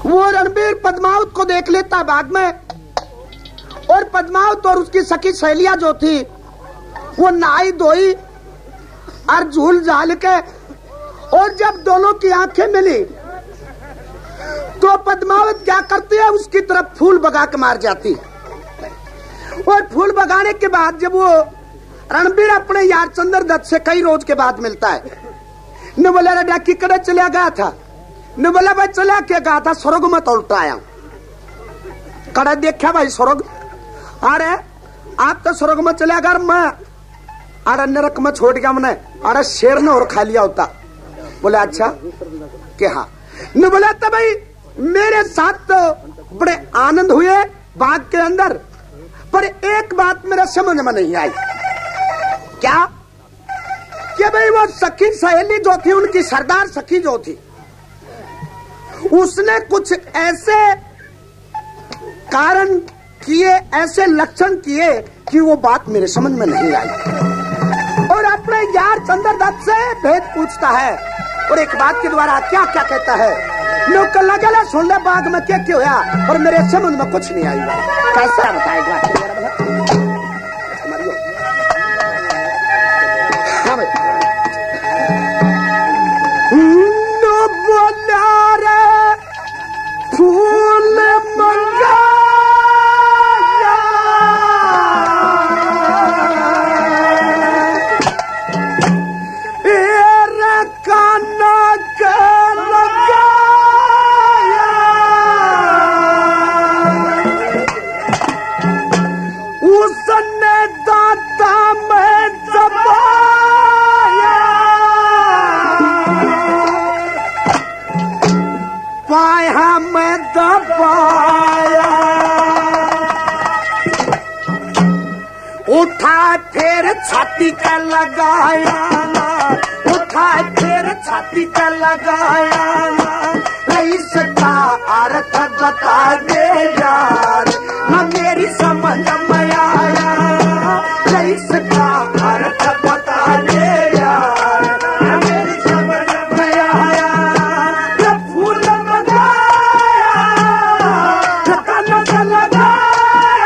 वो रणबीर पद्मावत को देख लेता बाग में, और पद्मावत और उसकी सखी सहेलियां जो थी वो नहाई धोई और झूल झाल के, और जब दोनों की आंखें मिली तो पद्मावत क्या करती है, उसकी तरफ फूल बगा के मार जाती। और फूल बगाने के बाद जब वो रणबीर अपने यार चंद्रदत्त से कई रोज के बाद मिलता है, ने बोला रे डाकी कड़े चला गया था, ने बोला भाई चला क्या गया था, स्वर्ग में तो उल्टा आया। कड़ा देखा भाई स्वर्ग, अरे आप तो स्वर्ग में चला गया, मैं अरे नरक में छोड़ गया मैंने, अरे शेर ने और खा लिया होता। बोले अच्छा कि हाँ, ने बोला था भाई मेरे साथ तो बड़े आनंद हुए बाग के अंदर, पर एक बात मेरे समझ में नहीं आई। क्या? कि भाई वो सखी सहेली जो थी, उनकी सरदार सखी जो थी, उसने कुछ ऐसे कारण किए, ऐसे लक्षण किए कि वो बात मेरे समझ में नहीं आई। और अपने यार चंद्रदत्त से भेद पूछता है, और एक बात के द्वारा क्या क्या कहता है, नौकर लगा सुन ले बाग में क्या क्यों होया, और मेरे समझ में कुछ नहीं आई। कैसा बताएगा? हाँ भाई, नो बोला रे फूल मंगा उठा फिर छाती का लगाया, उठा फिर छाती का लगाया, इसका अर्थ बता दे यार, न मेरी समझ में आया, इसका अर्थ बता दे यार, न मेरी समझ में आया। फूल लगाया, कनक लगाया,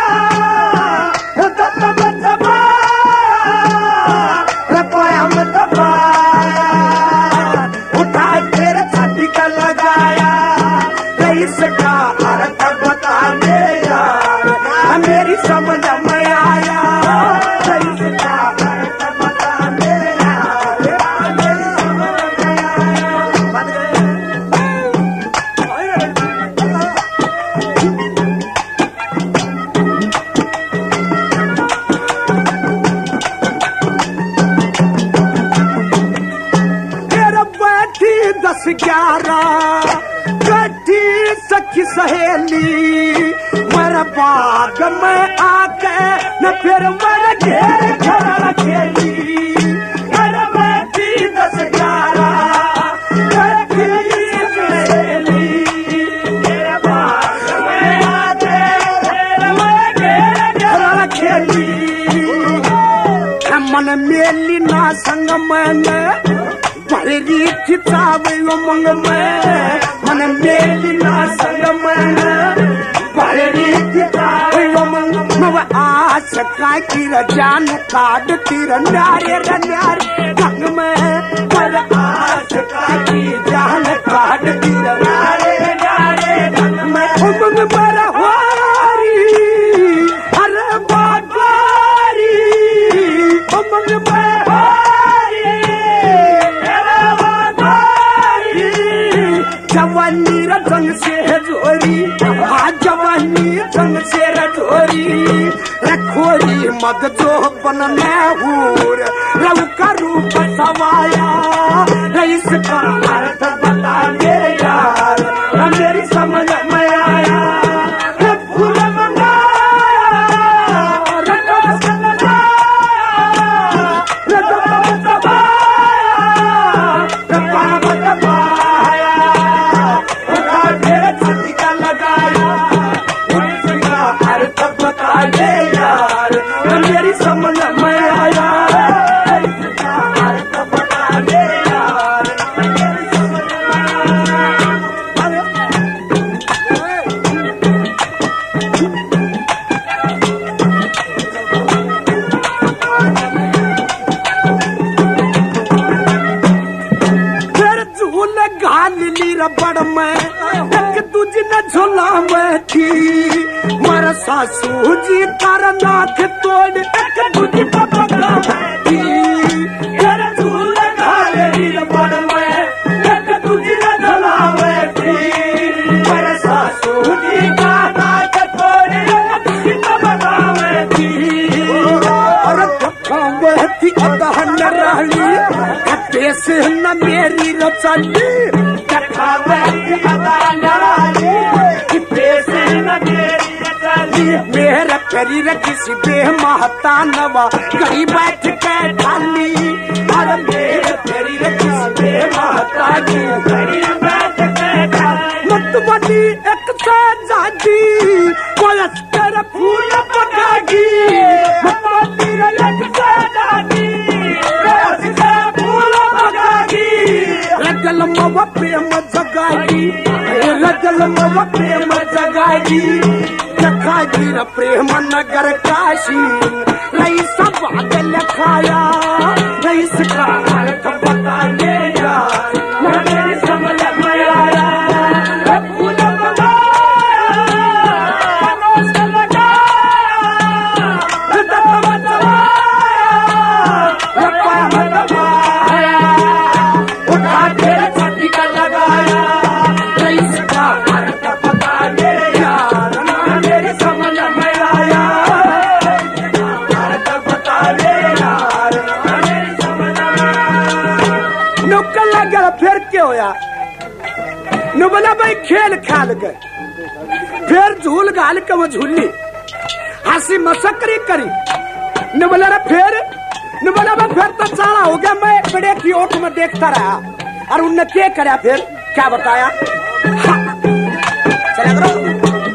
उठा फिर छाती का लगाया, इसका अर्थ बता दे यार, मेरी समझ में आया, इसका अर्थ बता दे यार, मेरी समझ में आया। बैठी 10-11 बैठी सखी सहेली, मेरे बाग में आके न फिर मेरे घेर घर खेली। मेरे बैठी 10-11 बैठी सहेली, मेरे बाग में आके मेरे घेर खेली। मन मेली ना संग मैंने भरी खिचावे उमंग में, मन मेली ना संग में भरी खिचावे उमंग में, आस का की जान काट तीर न्यारे न्यारे ढंग में, पर आस का की जान काट तीर न्यारे न्यारे ढंग में, उमंग पर हारी अरे बाबारी, उमंग में जवानी रंग से जोरी, जवानी रंग से रजोरी, रखोरी मद जो बन महूर रव का रूप सवाया, इसका अर्थ बता दे यार, मेरी समझ में आया। फूल मंगाया, रंग रबड़ में एक दूजी न झोला में थी मारा सासू जी तारा नाथ तोड़ एक दूजी पपका में थी तेरा झूला घाले रबड़ में एक दूजी न झोला में थी मारा सासू जी का नाथ तोड़ एक दूजी पपका में थी और धक्का में थी अदहन रहली देश न मेरी रचली कथा में अदहन रहली देश न मेरी रचली मेरा शरीर किसी बेमहता नवा कहीं बैठ के ढाली अरे मेरा शरीर किसी बेमहता की कहीं बैठ के ढाली मतवाली एक से जाती कोयस कर फूल पकागी मतवाली एक से जाती कोयस कर फूल पकागी रजल मवा प्रेम जगागी रजल मवा प्रेम जगागी जगागी र प्रेम नगर काशी रही सब आगे लिखाया रही इसका अर्थ बता दे यार मेरे समझ में आया फूल फिर क्या होया न बोला भाई खेल खाल गए फिर झूल गाल के वो झूली हंसी मसकरी करी न बोला रे फिर न बोला फिर तो सारा हो गया मैं बड़े की ओट में देखता रहा और उनने क्या कराया फिर क्या बताया चला करो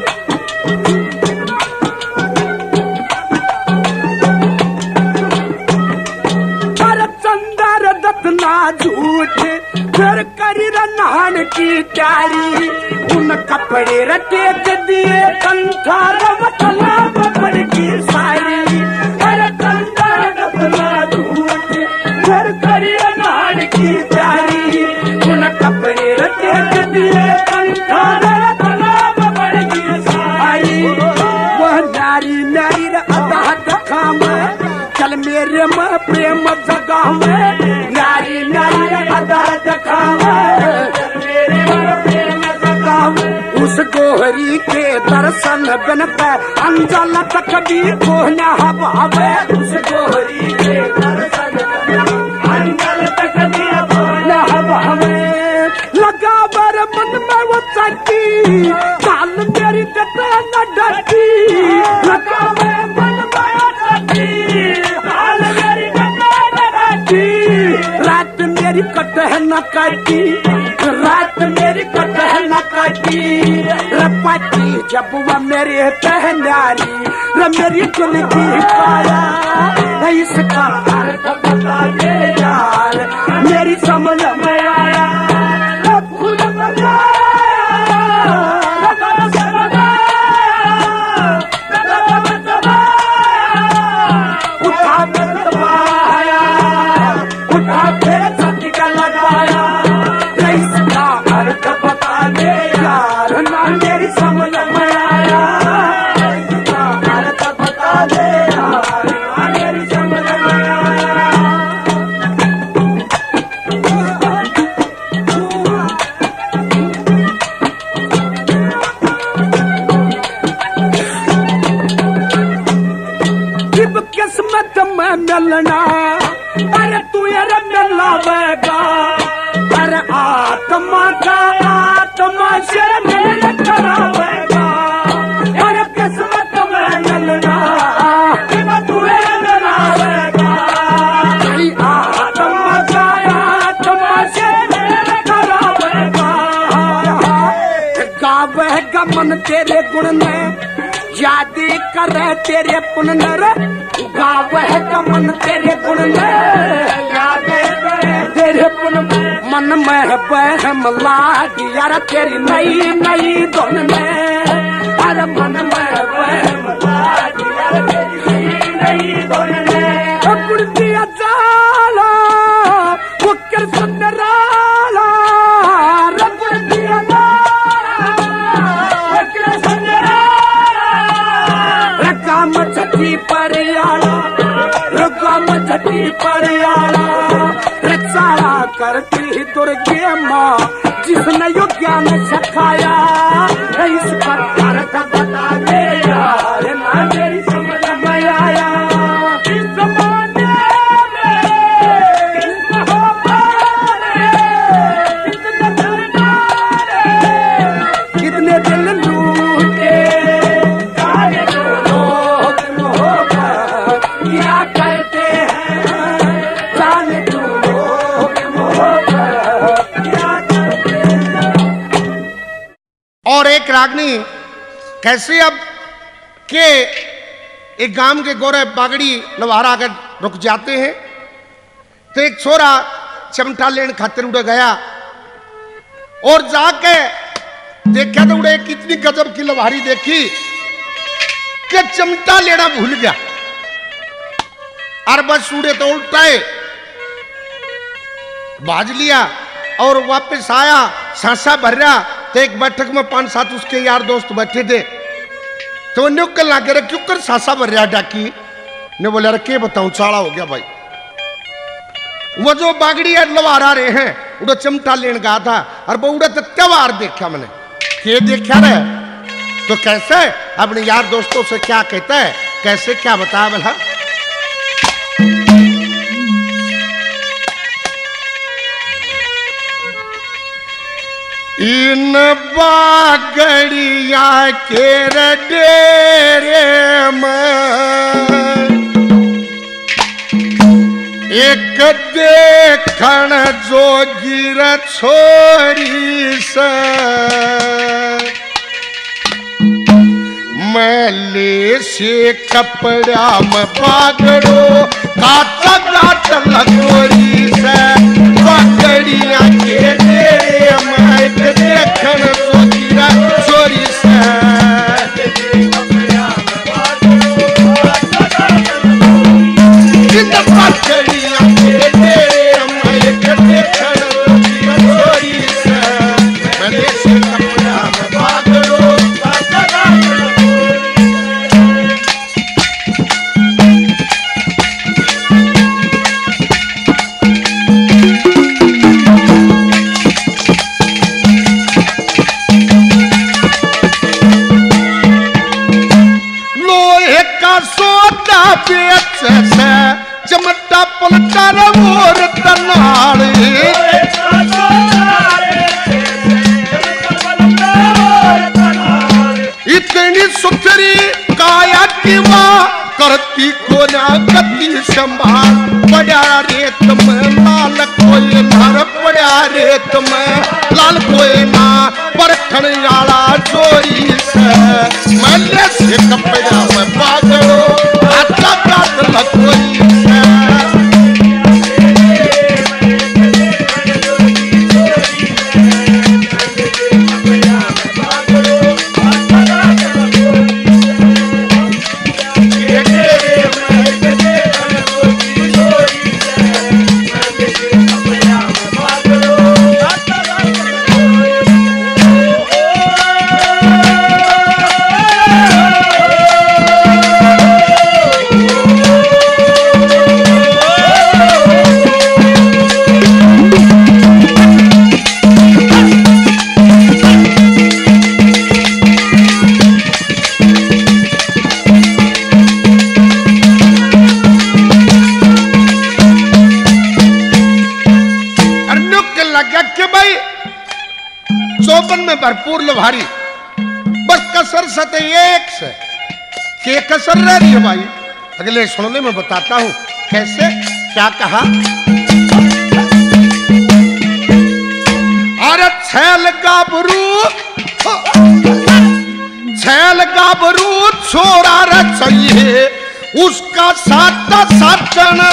चंदर दत्तना झूठ फिर करी नहान की तैयारी उन कपड़े रटे दिए कंठार मतला पकड़ की सारी अरे कंठार दत्तना झूठ फिर करी नहान की तैयारी उन कपड़े रटे दिए कंठार मतला पकड़ की सारी वह नारी नारी अदा खाम चल मेरे में प्रेम जगा में नारी नारी अदा उस गोहरी के दर्शन बिन पे अंजल तक भी कोहना हवावे उस गोहरी के दर्शन अंजल तक भी कोहना हवावे लगा बर मन में वो चट्टी काल मेरी जटा न डटी लगा बर मन में वो चट्टी काल मेरी जटा न डटी रात मेरी कटह न काटी रात मेरी कटह न काटी रपटी जब वह मेरे पहनारी र मेरी चुनकी पाया इसका अर्थ बता दे यार मेरी समझ में आया फूल उठा फिर छाती का लगाया इसका अर्थ बता दे यार ना मेरी समझ में आया इसका अर्थ बता दे यार ना मेरी समझ में आया जब किस्मत में मिलना अरे तू यार मिलावेगा अरे आत्मा का आत्मा से मेल करावेगा अरे किस्मत में मिलना तू मिलावेगा आत्मा का आत्मा से मेल करावेगा गावेगा मन तेरे गुण में याद करे तेरे पुण्य नर गावेगा मन तेरे गुण में याद करे तेरे पुण्य मन में बहम लागी यार तेरी नई नई धुन में अरे मन में बहम लागी यार तेरी नई धुन में कुर्सिया जाला वो कर सुंदराला कुर्सिया पर आया रचाया करती दुर्गे माँ जिसने यो ज्ञान सिखाया इसका अर्थ बता दे यार ना मेरी समझ में आया इस जमाने में कितने दिल लूटे जाने दो लोग मोहब्बत क्या कहते हैं जाने दो लोग मोहब्बत क्या कहते हैं। और एक रागनी कैसे अब के एक गांव के गोरे बागड़ी लवारा अगर रुक जाते हैं तो एक छोरा चमटा लेने खातिर उड़े गया और जाके देखा तो उड़े कितनी गजब की लवारी देखी कि चमटा लेना भूल गया और बस उड़े तो उल्टाए बाज लिया और वापस आया सांसा भर रहा तो एक बैठक में 5-7 उसके यार दोस्त बैठे थे तो वो कल ना करे क्यों कर सांसा भर रहा डाकी ने बोले अरे के बताऊं चाड़ा हो गया भाई वो जो बागड़ी लवारा रहे हैं उड़ा चमटा लेने गया था और वो उड़ा तो त्योहार देखा मैंने के देखा रे तो कैसे अपने यार दोस्तों से क्या कहता है कैसे क्या बताया बोला इन बागड़िया के डेरे में एक देखण जोगिर छोरी से मैले से कपड़ा में बागड़ो काचा गाट लगोरी से बागड़िया के डेरे में एक देखण जोगिर छोरी से चमटा पलटा और तनाड़ी इतनी सुथरी काया की माँ करती को ना गति संभाल पड़ा रेत में लाल कोई नर पड़ा रेत में लाल कोई ना परखण याला चोरी से मैले से कपड़ा में पागलो आता काट लगोई भरपूर लभारी बस कसर सते एक से के कसर रह रही है भाई अगले सुनने में बताता हूं कैसे क्या कहा अरे छैल गाबरू छोरा रे चाहिए उसका साता सातन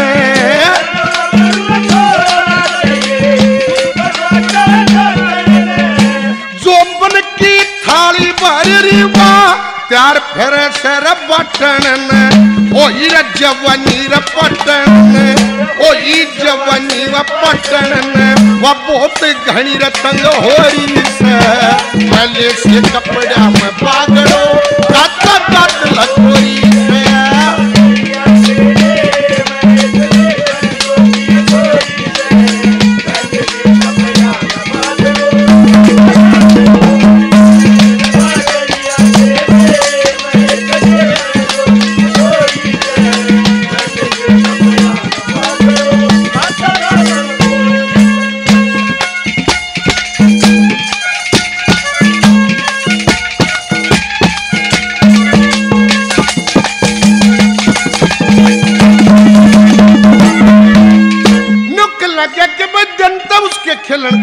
त्यार फिर सर बटन ओ जवानी र पटन ओ जवानी व पटन वह बहुत घनी रतंग हो रही से मैले से कपड़ा में पागड़ो काट लगोरी से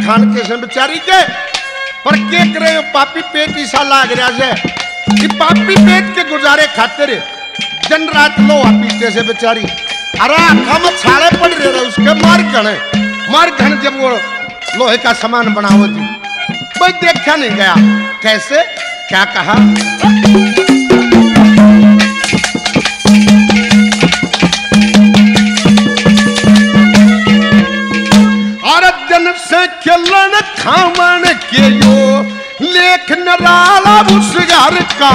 खान के से बेचारी के पर के करे पापी पेट ईसा लाग रहा है कि पापी पेट के गुजारे खातिर दिन रात लोहा पीते से बेचारी अरे हम छाले पड़ रहे उसके मार घन जब वो लोहे का सामान बनावो थी कोई देखा नहीं गया कैसे क्या कहा और जन से खेलन खावन के यो लेख नराला उस घर का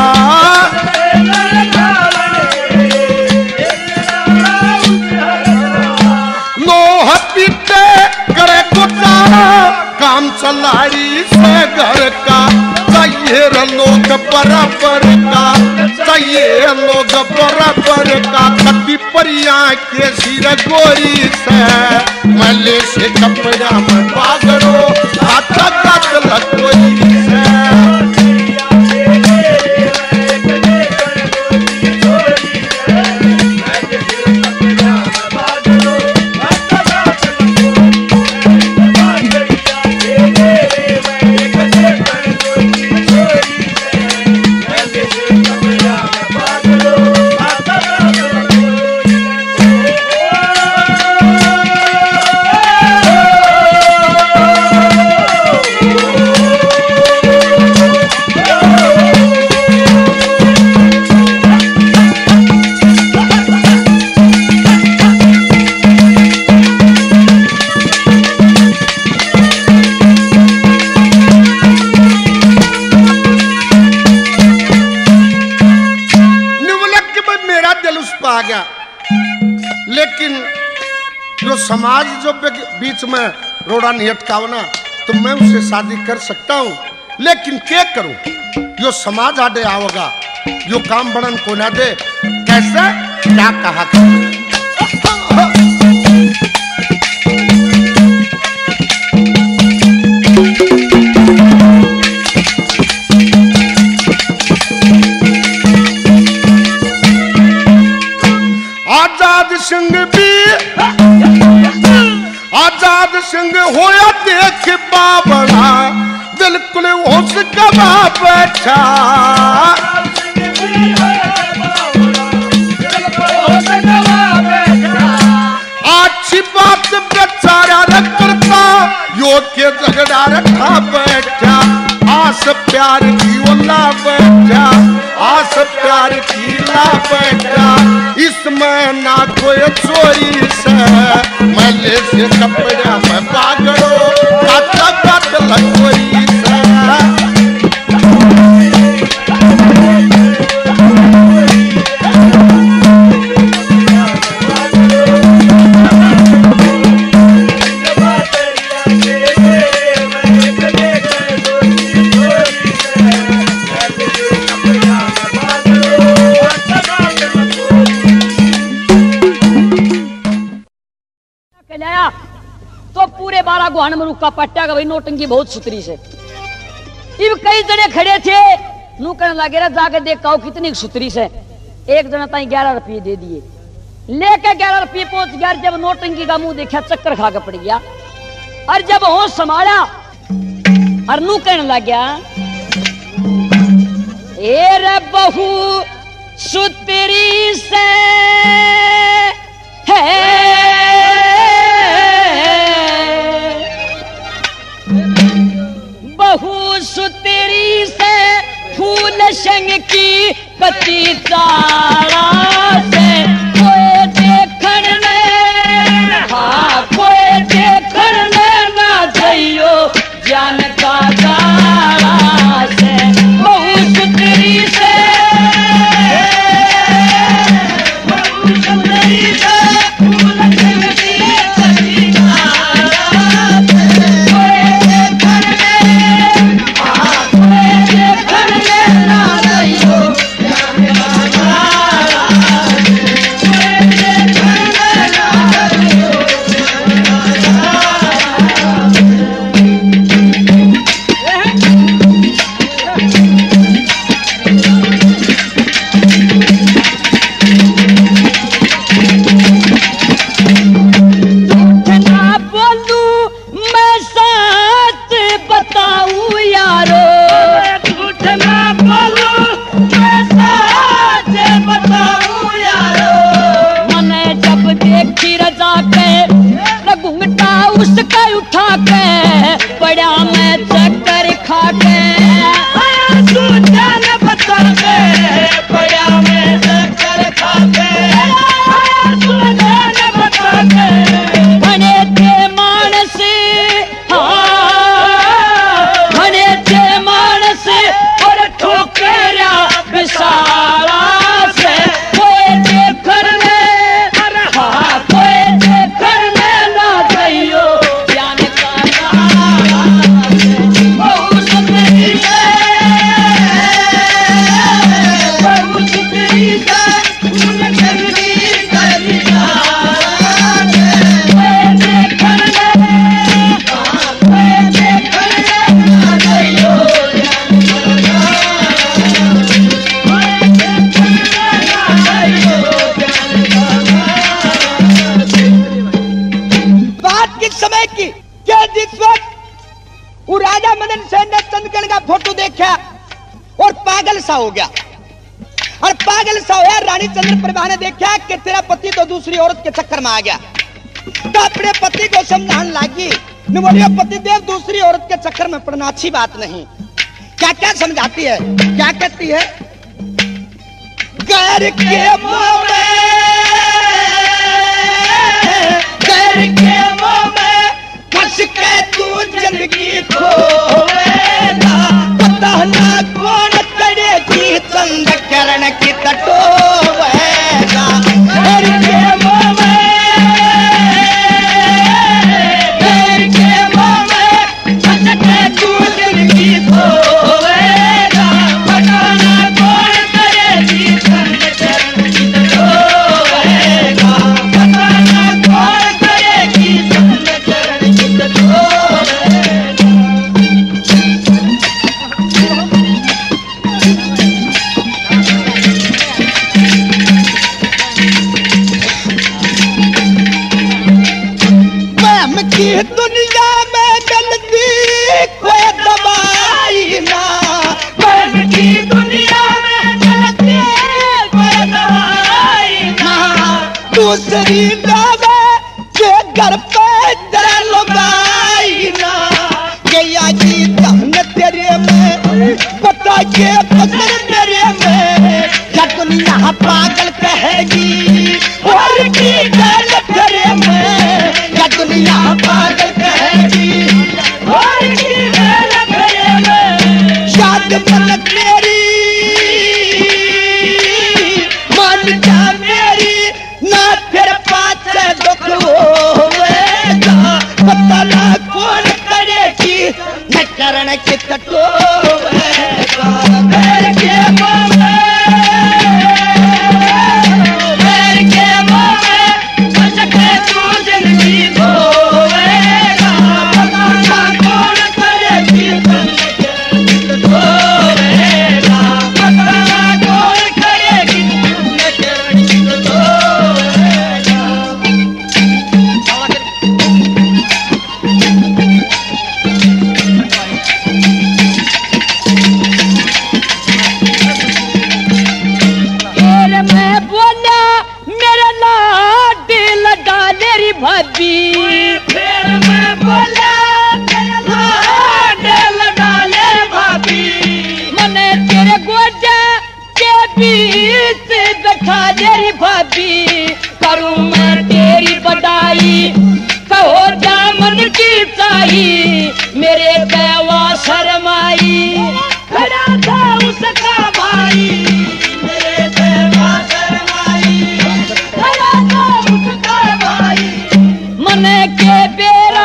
लोहा पीते करे गुजारा काम चलाड़ी से घर का चाहिए लोग बराबर का चाहिए लोग बराबर का कति परिया के सिर गोरी से मले से कपड़ा में पागड़ो हाथा काट लगोरी से लेकिन जो समाज जो बीच में रोड़ा नहीं अटकाओ ना तो मैं उससे शादी कर सकता हूँ लेकिन क्या करूं जो समाज आडे आओगा जो काम बनन को ना दे कैसे क्या कहा आजाद सिंह होया देख बाबला बिल्कुल होश गवा बैठा अच्छी बात बेचारा करता यो के झगड़ा रखा बैठा आस प्यार की ओला बैठा आस प्यार की ला बैठा इसमें ना कोई चोरी से मैले से कपड़ा में पागड़ो काटा काट लगोरी से तो पूरे 12 गुहान में रुका पट्टा का भाई नोटंकी बहुत सुतरी से इब कई जने खड़े थे नू कहने लगे जाके देखा कितनी सुतरी से एक जना ताई 11 रुपये दे दिए लेके 11 रुपये पहुंच गया जब नोटंकी का मुंह देखा चक्कर खा के पड़ गया और जब होश संभाला और नू कहने लग गया ए रे बहू सुतरी से है बहु सुतरी से फूल संग की पति तारा से कोई देखण ने हाँ कोई देखण ने ना जाइयो जान का तारा से बहु सुतरी से बहु सुतरी से फूल संग की पति तारा से कोई देखण ने ना जाइयो जान का तारा सा हो गया और पागल सा होया। रानी चंद्रप्रभा ने देखा कि तेरा पति तो दूसरी औरत के चक्कर में आ गया, तो अपने पति को समझाने लगी। बोलियो पतिदेव दूसरी औरत के चक्कर में पड़ना अच्छी बात नहीं। क्या क्या समझाती है, क्या कहती है? गैर के मोह में फंस के तू जिंदगी खोएगा, पता ना कौन करेगी चंद किरण की टटोएगा। गैर के मोह में फंस के तू जिंदगी खोएगा, पता ना कौन करेगी चंद किरण की टटोएगा, पता ना कौन करेगी चंद किरण की टटोएगा। की दुनिया में जल्दी कोई दवाई ना, प्रेम की दुनिया में जल्दी कोई दवाई ना, दूसरी दवा के घर पे तेरा लगाई ना। गया जी धन तेरे में पता के पसर तेरे में, क्या दुनिया पागल कहेगी और की गल तेरे में, क्या दुनिया पागल कहेगी और की गल तेरे में। शाद मन मेरी मान जा मेरी ना फिर पास दुख होएगा, पता ना कौन करेगी न करण की टटोएगा। मेरे के तेरी भाभी करूं मैं तेरी बड़ाई, कहो दामन की चाही मेरे बेवा शर्माई, खड़ा था उसका भाई मेरे बेवा शर्माई, खड़ा था उसका भाई। मन के बेरा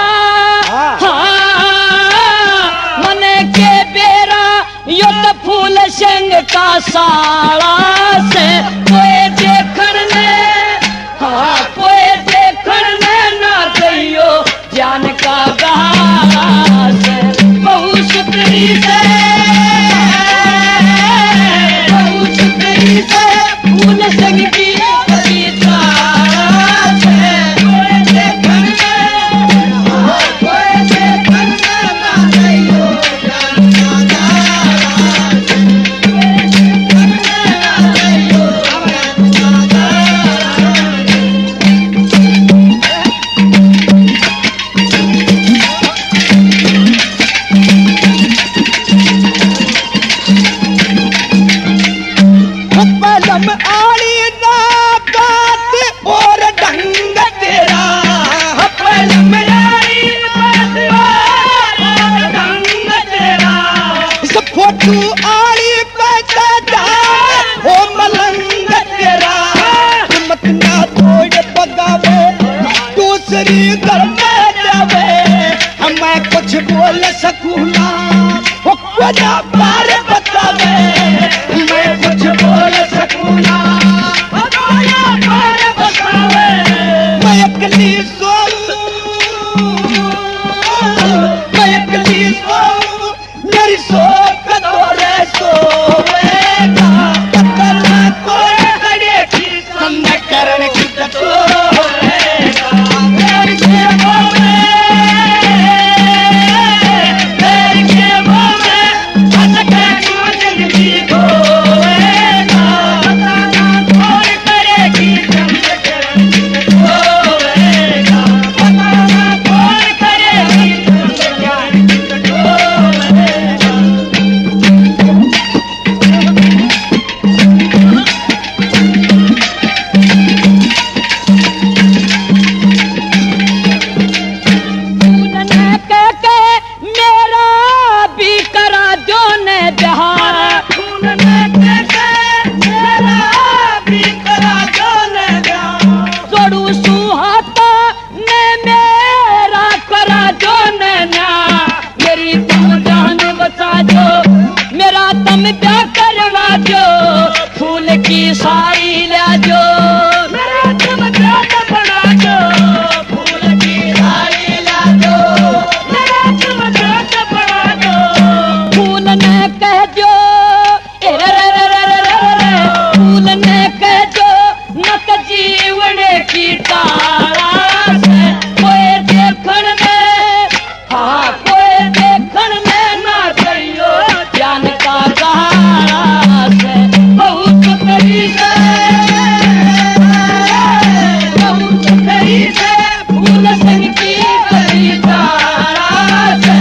मन के बेरा यो तो फूल संग का साला से कोई देखने कोई देखने ना गयो जान का घास, बहु सुतरी से फूल संग की कविता से कोई देखने ना गयो जान कुछ बोल सकूं ना वो खुदा पार बतावे, मैं कुछ बोल सकूं ना वो खुदा पार बतावे। मैं अकेली सोऊं मेरी सोच तोरे सोएगा, पता ना कोई करेगी संग करण की टटोएगा। मेरी जिंदगी ब्याह करवा जो फूल की साड़ी ला जो मेरा तुम ब्याह बना जो फूल की साड़ी ला जो मेरा तुम ब्याह बना जो फूल ने कह जो फूल ने कह जो नक जीवन की तारा से कोई देखण में हाँ कोई देखण में ना करियो ज्ञान का सहारा से बहुत करी से फूल संग की करी तारा से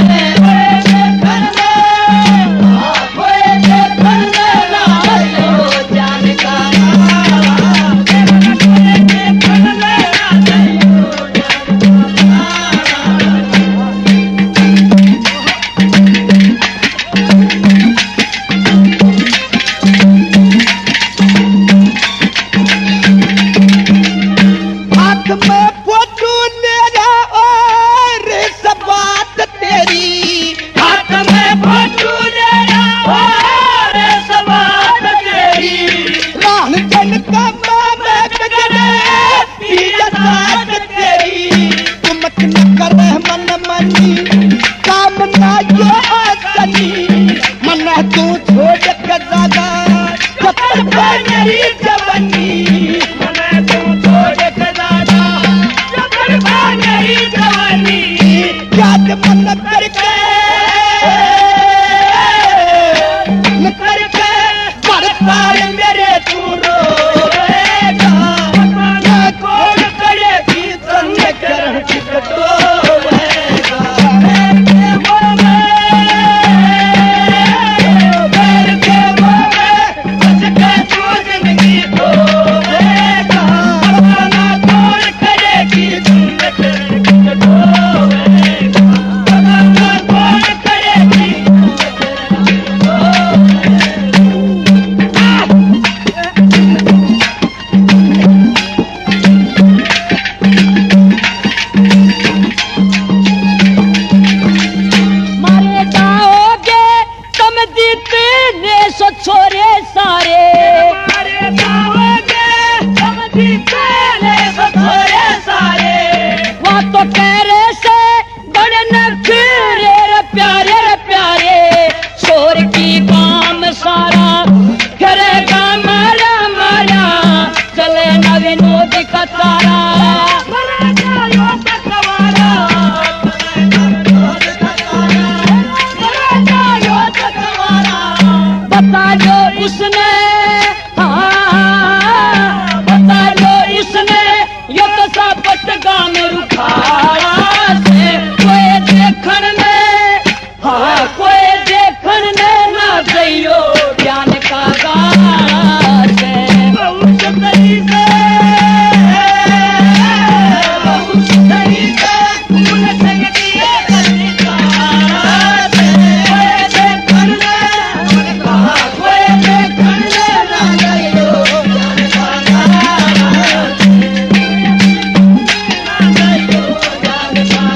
कोई देखण में ना करियो ज्ञान का हाथ में फोटो मेरा और सब बात तेरी हाथ में फोटो लेना और सब बात तेरी रान जन का मामे कजरे पीजा साथ तेरी तुमक न करे मन मनी काम ना जो आसनी मन तू छोड़ के जागा कपड़ मेरी जवानी मन तू छोड़ के दादा जबर मेरी जवानी याद मन करके न करके बरसार मेरे तू रोएगा अपना कौन करेगी संग करण की कटोएगा बैर के मोहे बच के तू जिंदगी खोएगा अपना कौन करेगी संग खोएगा अपना कौन करेगी मारे जाओगे तुम जीतने सो छोरे सारे मारे जाओगे तुम जीतने सो छोरे सारे वहाँ तो कहरे से बड़े नखरे रे प्यारे छोर की काम सारा करेगा मारा मारा चले न विनोद का तारा बता दो उसने हाँ बता दो उसने यो तो सापट गाम रुखाड़ा से कोई देखण में हाँ कोई देखण में ना गयो ज्ञान का गाड़ा से बहुत सही से फूल संग की करी तारा से कोई देखण में कोई देखण में ना गयो ज्ञान का गाड़ा से ना गयो ज्ञान का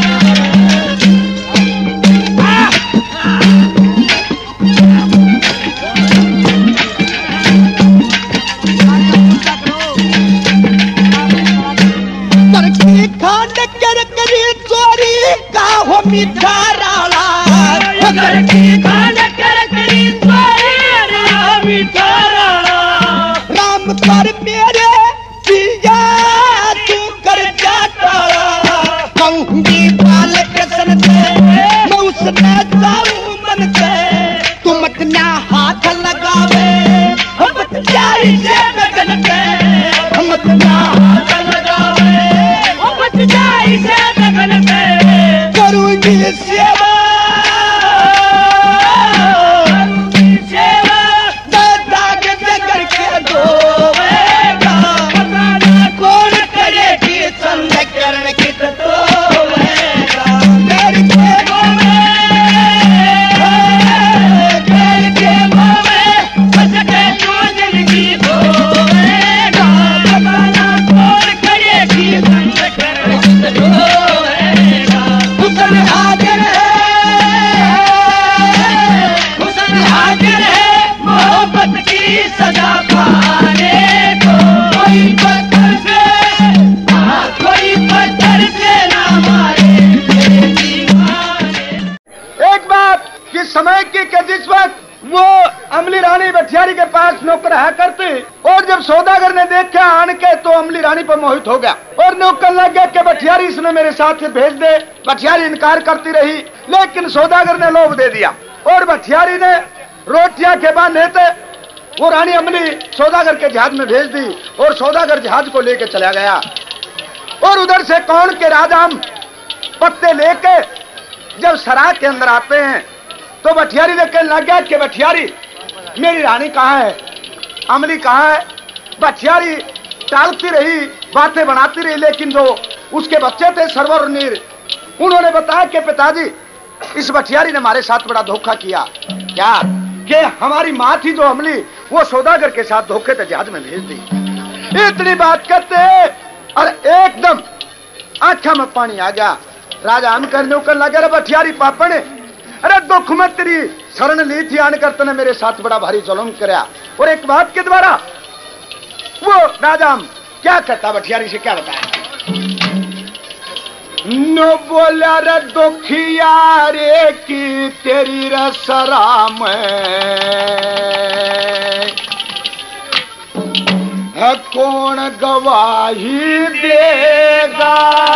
तरकी खांड कर करी चोरी का हो मीठा राला घर की खान कर करी चोरी मीठा राणा राम कर मेरे पिया तू कर जाता कहूंगी बाल कृष्ण से मैं उसने जाऊं मन से तुम अपना हाथ लगावे हम जाई से बदन पे हम अपना हाथ लगावे हम जाई से लगन पे करूंगी सेवा सेवा दादा के जगर के धोएगा कौन करेगी संग करण की धोएगा मेरे के मोहे बच के तू जिंदगी खोएगा अपना कौन करेगी संग करण की धोएगा हुस्न हाजिर है हुस्न हाजिर है की कि जिस वक्त वो अमली रानी बठियारी के पास नौकर है करती, और जब सौदागर ने देखा आन के तो अमली रानी पर मोहित हो गया और नौकर लग गया कि बठियारी इसने मेरे साथ भेज दे। बठियारी इनकार करती रही, लेकिन सौदागर ने लोभ दे दिया और बठियारी ने रोटियां के बहाने थे वो रानी अमली सौदागर के जहाज में भेज दी और सौदागर जहाज को लेके चला गया। और उधर से कौन के राजा हम पत्ते लेके जब सराय के अंदर आते हैं तो बठियारी ने कहने लग गया कि बठियारी मेरी रानी कहाँ है, अमली कहाँ है। बठियारी टालती रही, बातें बनाती रही, लेकिन जो उसके बच्चे थे सरवर और नीर, उन्होंने बताया कि पिताजी इस बठियारी ने हमारे साथ बड़ा धोखा किया। क्या कि हमारी माँ थी जो अमली, वो सौदागर के साथ धोखे से जहाज में भेज दी। इतनी बात करते और एकदम आंखों में पानी आ गया। राजा हम करने कर लगे, अरे बठियारी पापा ने अरे दुख में तेरी शरण ली थी, आन करते ने मेरे साथ बड़ा भारी जुल्म कराया। और एक बात के द्वारा वो राजा हम क्या करता, बठियारी से क्या बताया। नो बोला रे दुखिया रे की तेरी रसरा में कौन गवाही देगा।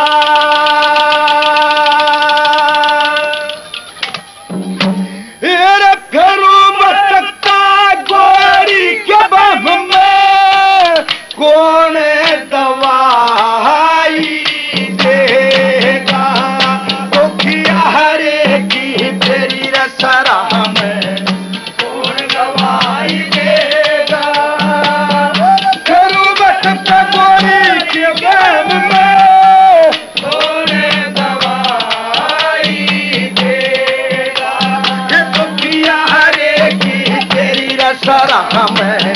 कौन दवाई देगा, दुखिया हरे की तेरी रसरा में कौन दवाई देगा। खरूबत गोरी के गम में कौन दवाई देगा, दुखिया हरे की तेरी रसरा में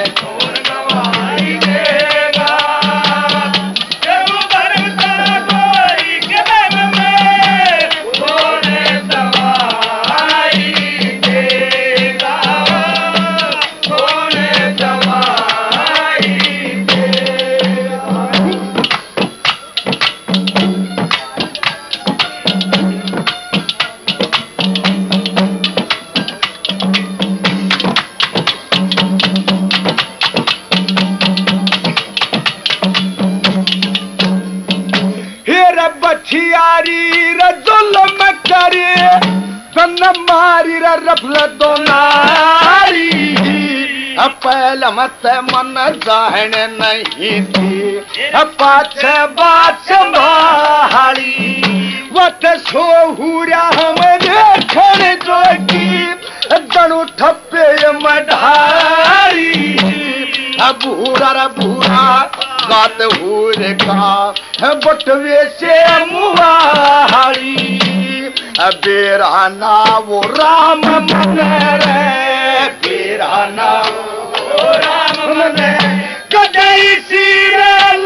बठियारी जुल्म करे तन मारी रफल दो नारी। पहले मत मन जान नहीं थी, पाछ बाछ बाहरी वत सोहुरा हम देखने जोगी दनु ठप्पे मढ़ारी। बूढ़ा रे बूढ़ा गात हुए का बटवे से मुहारी। बेरा ना वो राम मन रे, बेरा ना वो राम मन कदई सिर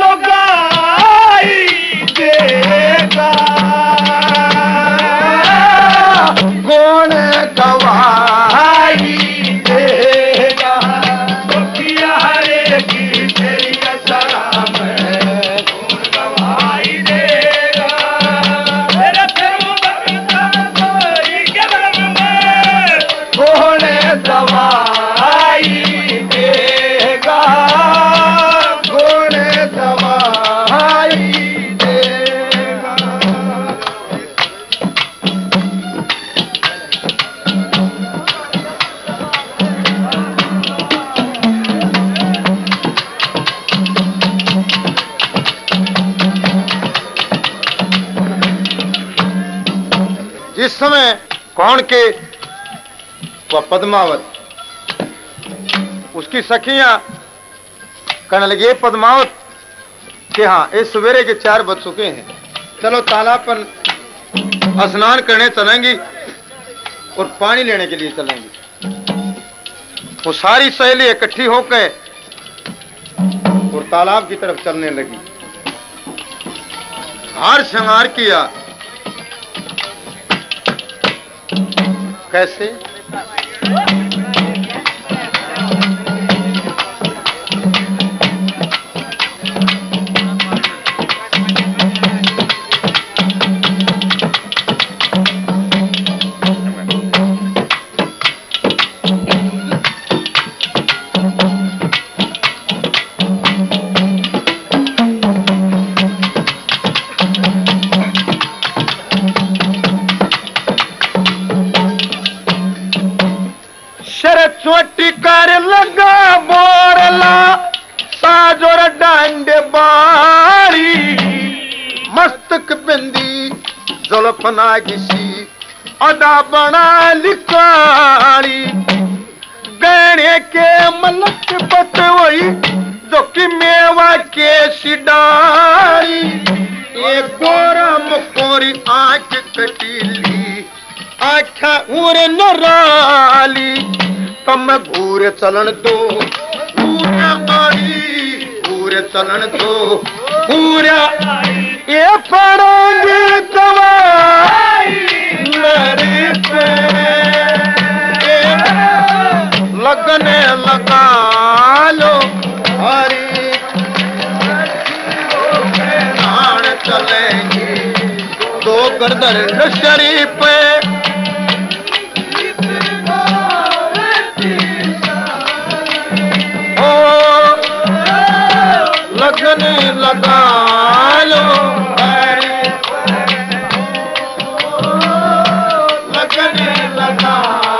लगाई देगा। कौन गवाही देगा, दुखिया हरे की तेरी रसरा में कौन गवाही देगा। मेरा गोरी के बम में कौन दवाई देगा, कौन दवाई देगा। जिस समय कौन के वह पद्मावत उसकी सखियां कहने लगी, पद्मावत कि हाँ इस सवेरे के 4 बज चुके हैं, चलो तालाब पर स्नान करने चलेंगी और पानी लेने के लिए चलेंगी। वो सारी सहेली इकट्ठी होकर और तालाब की तरफ चलने लगी। हार श्रृंगार किया, कैसे शर चोटी कर लगा बोरला साजोर डांडे बारी मस्तक बिंदी जुल्फना किसी अदा बना लिकाली गहने के मलक बतवई जो कि मेवा के सिडारी एक गोरा मुकोरी आंख कटीली आख्या उर नराली तम घूर चलन दो पूरा मारी घूर चलन दो पूरा ये पड़ोगी दवाई मेरी पे लगने लगा लो हरी नान चलेंगे दो गर्दन शरीफ ओ लगने लगा लो हरी लगने लगा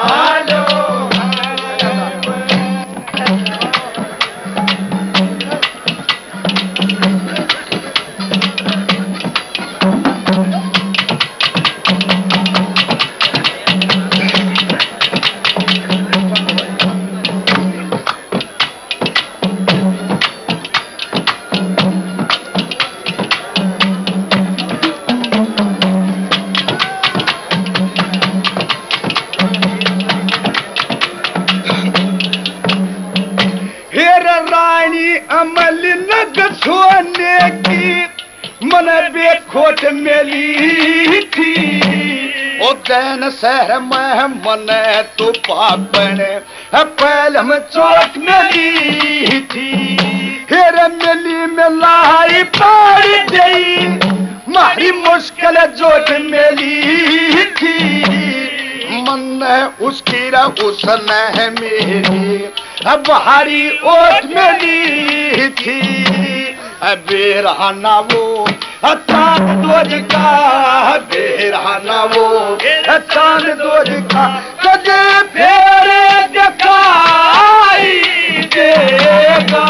अमल लग सोने की मन बेखोट मेली थी ओ दैन शहर में मन तो पापन पहले में चोट मेली थी हेर मेली में लाई पार गई मारी मुश्किल जोट मेली थी मन उसकी उसने है मेरी बाहरी ओट मेली थी बेरहाना वो चांद दोज का बेरहाना वो चांद दोज का कदे फेरे दिखाई देगा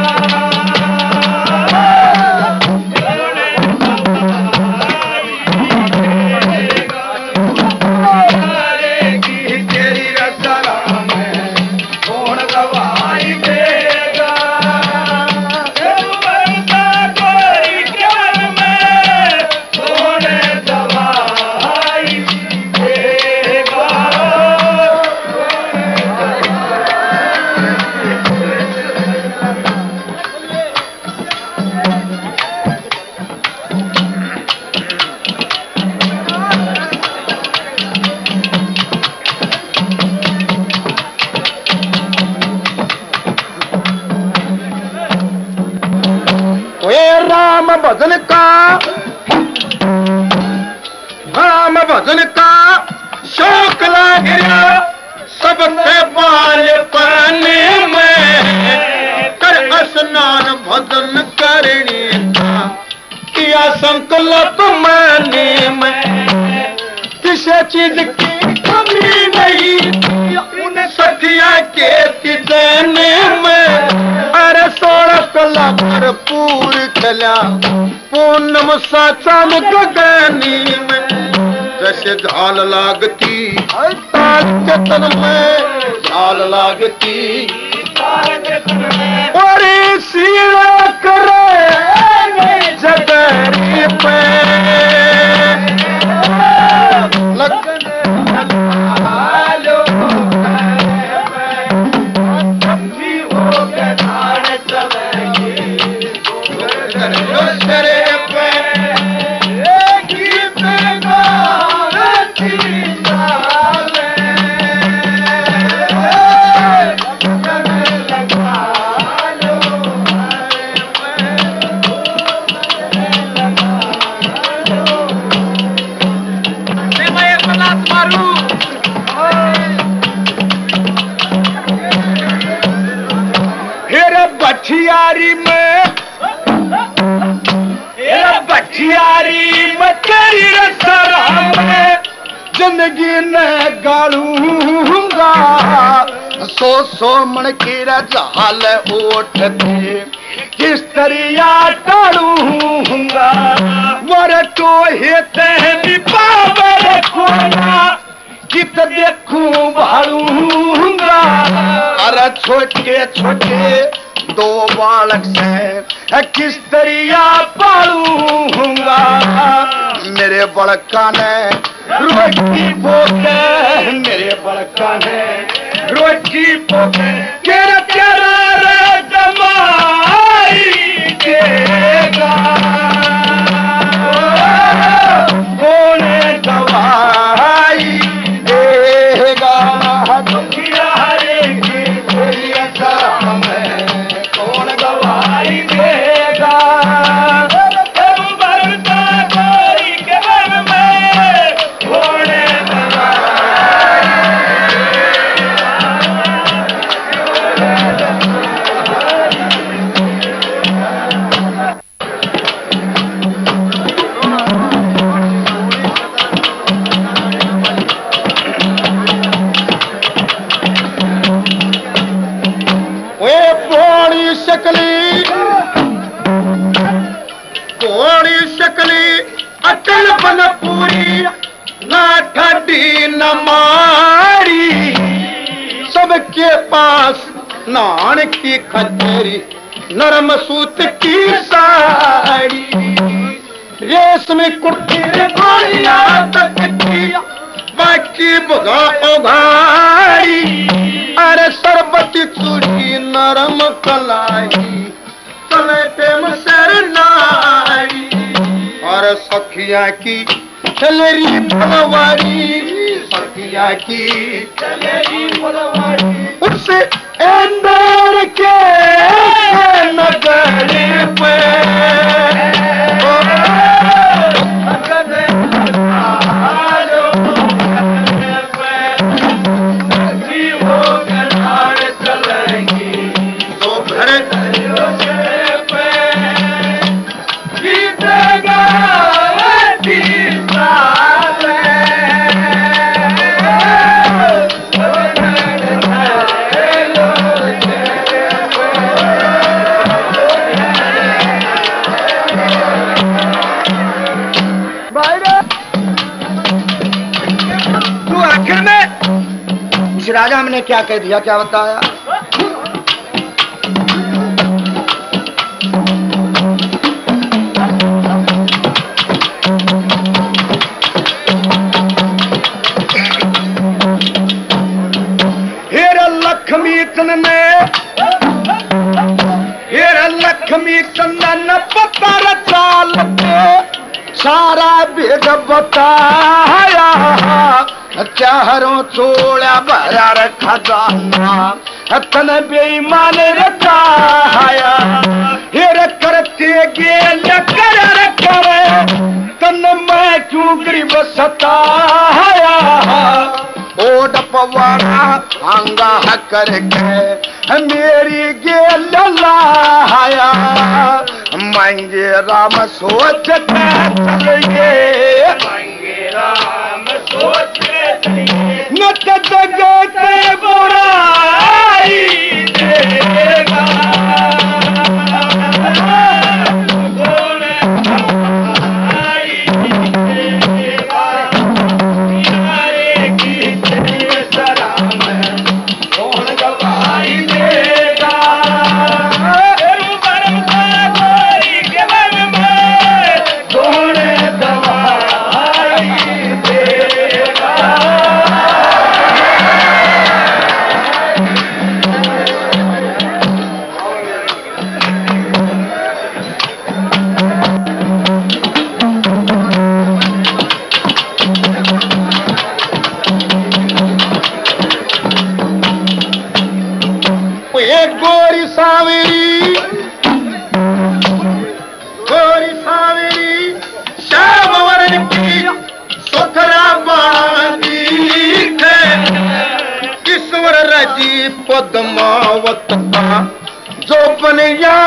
भजन का राम भजन का शौक लग गया सबसे बाल पाने में कर स्नान भजन करने का किया संकल्प माने में किसी चीज की कमी नहीं उन सखिया के देने में अरे 16 कला भरपूर चला पूनम सा चांद गगनी में जैसे झाल लागती ताल के तन में झाल लागती और सीढ़ा करे जगरी पे बठियारी में तेरी रसरा में जिंदगी न गालूंगा सो मन की रजाल उठते किस तरिया टाड़ूंगा वर तो हेते पावर खोना कित देखूं भाड़ूंगा। अरे छोटे छोटे दो बालक से किस तरिया पालूंगा मेरे बड़का ने रोटी पोके मेरे बड़का ने रोटी पोके तेरा तेरा जमाई देगा कौन दवाई देगा दुखिया रे की कौन गवाही देगा शकली अटल बन पूरी ना ठाडी न मारी सबके पास नान की खचेरी नरम सूत की साड़ी रेशमी कुर्ती तक की बाकी बुगा उघाड़ी अरे सरबती चूड़ी नरम कलाई समेटे मसर नारी और सखिया की चलेरी फलवारी सखिया की चलेरी फलवारी उससे अंदर के नगर पे राजा हमने क्या कह दिया क्या बताया हेरा लक्ष्मी ने हेरा लक्ष्मी चंदन पत्थर चाल सारा भेद बताया चारों चोड़ा भरा रखा जाना तन बेईमान रखाया हेर करते गेल कर तन मैं क्यों गरीब सताया ओड पवारा अंगा करके मेरी गेल लाया मांगे राम सोचते चलिए मांगे राम सोचते न जगते बुराई देगा पद्मावत जो बन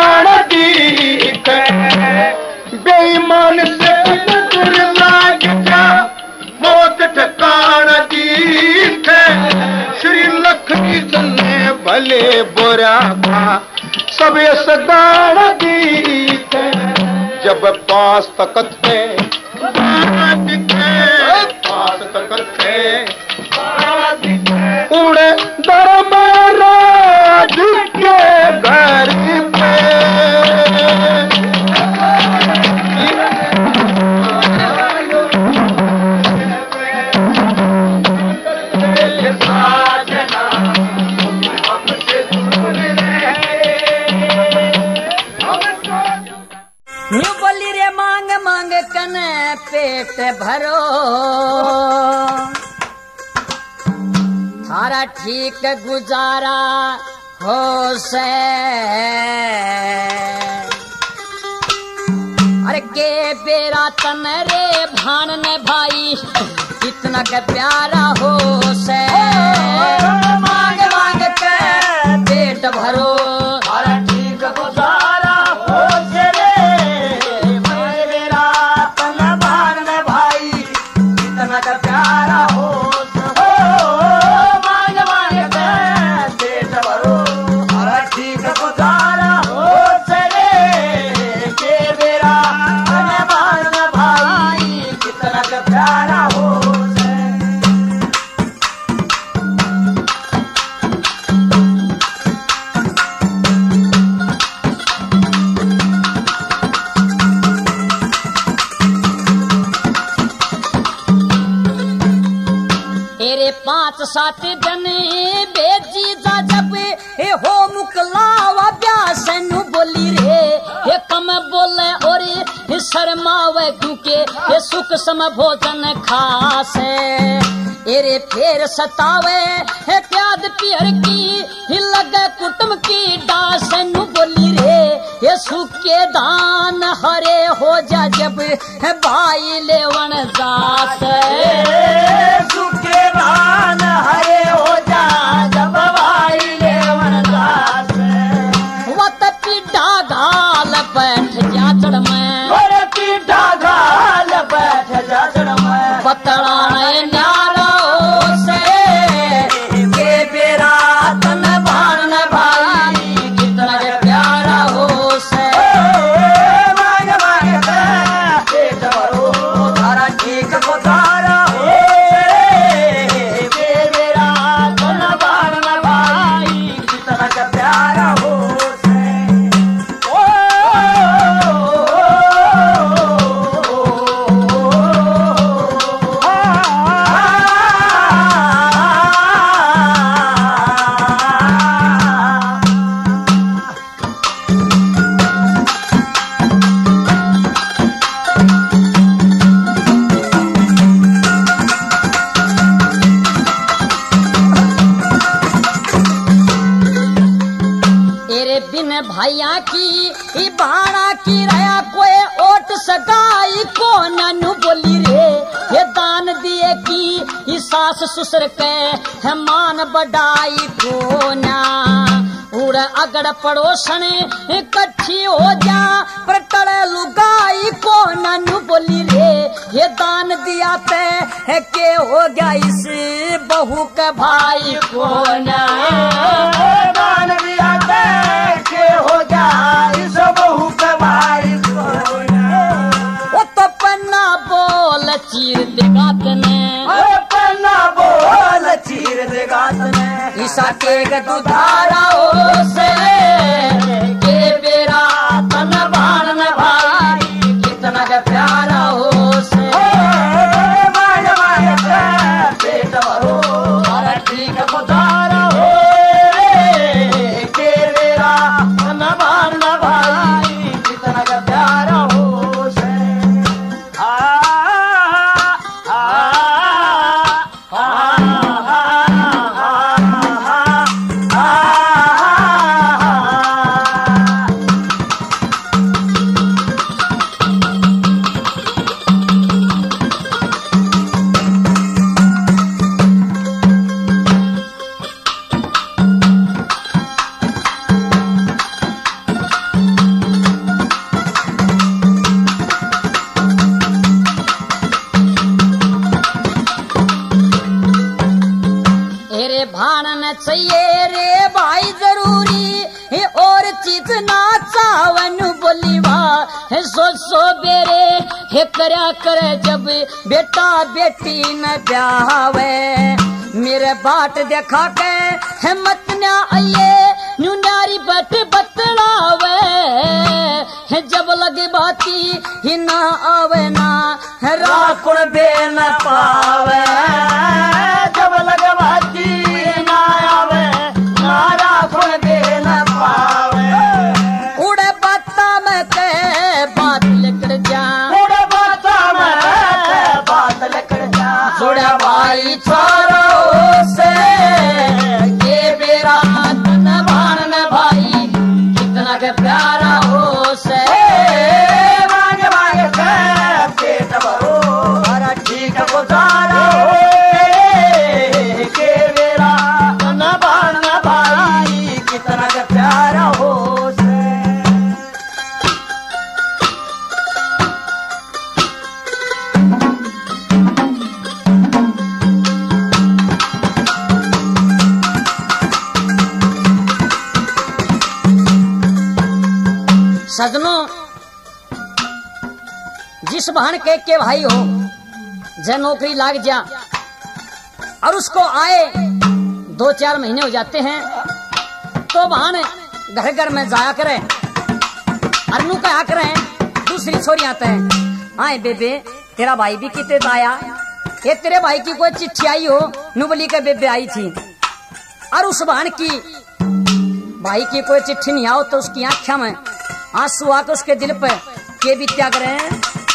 बेईमान से लाग जा मौत ठिकाना दी श्री लक्ष्मी ने भले बुरा का सब सदान गीत जब पास तकत थे पास तकत थे उड़े दरबाराज के घर पे बोली रे मांग मांग कने पेट भरो थारा ठीक गुजारा हो से अरे के बेरा तन रे भान ने भाई इतना के प्यारा हो से मांग मांग के पेट भरो थारा ठीक गुजारा हो से रे मेरा तन भान ने भाई इतना के प्यारा हो सात दिन बेजी जा जब हो मुकलावा ब्यास नु बोली रे हे कम बोले और शर्मावे क्योंकि ये सुख सम भोजन खासे एरे फेर सतावे है प्याद पियर की लगे कुटुम की डास नु बोली रे ये सुख के दान हरे हो जा जब है भाई लेवन जात सुख के दान हरे हो जा जब भाई लेवन जात वत पीढ़ा घाल बैठ जा चढ़ में पीढ़ा घाल बैठ जा चढ़ में बतड़ा न्यारा से के बेरा तन भान भाई कितना प्यारा हो से मांग मांग पेट भरो तारा ठीक बतारा हो के बेरा तन भान भाई कितना प्यारा हो से भैया की बाड़ा की रया कोई ओट सगाई को ननु बोली रे ये दान दिए की सास ससुर के है मान बढ़ाई को ना उड़ अगड़ पड़ोसन इकट्ठी हो जा पर टड़े लुगाई को ननु बोली रे ये दान दिया ते है के हो गया इस बहू के भाई को ना दान दिया ते के हो जा इस बहू के भाई को ना वो तो पन्ना बोल चीर देगा तने पन्ना बोल चीर देगा तने ईसा के दुधारा हो से के बेरा तन भान भाई कितना के प्यारा हो से माय माय पेट भरो अरे ठीक बुधारा हो के बेरा तन भान भाई कितना के प्यारा हो से ये रे भाई जरूरी है और चीज ना चावन बोली वाह सो बेरे हे करया करे जब बेटा बेटी न ब्यावे मेरे बाट देखा के हिम्मत न आइए न्यू नारी बट बतलावे जब लगे बाती ही ना आवे ना राखुण दे न पावे जब लगे बाती ना आवे ना राखुण दे न पावे उड़े बाता में के बात लेकर जा उड़े बाता में के बात लेकर जा जुड़े भाई छोरो से ये मेरा तन भान भाई कितना के प्यारा हो से मांगे मांगे के पेट भरो अरे ठीक गुजारा हो के मेरा तन भान भाई कितना के प्यारा हो से सजनों जिस बहन के भाई हो जब नौकरी लाग जा और उसको आए 2-4 महीने हो जाते हैं तो बहन घर घर में जाया करे अरनू कहा करे दूसरी छोरी आते हैं आए बेबे तेरा भाई भी कितने आया ये तेरे भाई की कोई चिट्ठी आई हो नुबली के बेबे आई थी और उस बहन की भाई की कोई चिट्ठी नहीं आओ तो उसकी आंखों में आंसू आकर उसके दिल पर के भी त्याग रहे हैं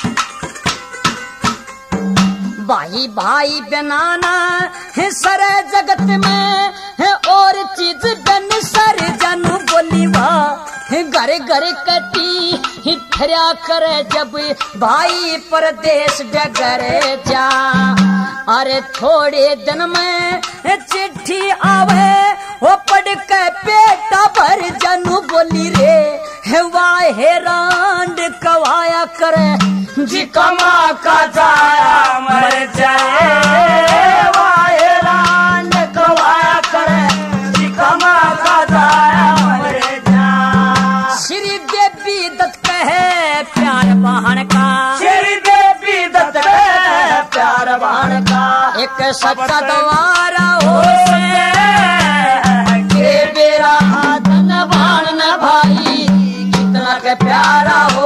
भाई भाई बनाना है सरे जगत में है और चीज बन सर जानू बोली वाह घर घर कटी ही फिरा करे जब भाई परदेश डगरे जा अरे थोड़े दिन में चिट्ठी आवे वो पढ़ के पेटा भर जानू बोली रे वाहे रांड कवाया करे जी कमा का जाया मर जाए वाहे रांड कवाया करे जी कमा का जाया मर जाए श्री देवी दत्त कहे प्यार बहन का श्री देवी दत्त कहे प्यार बहन का एक सच्चा द्वारा हो के बेरा धन भान भाई के प्यारा हो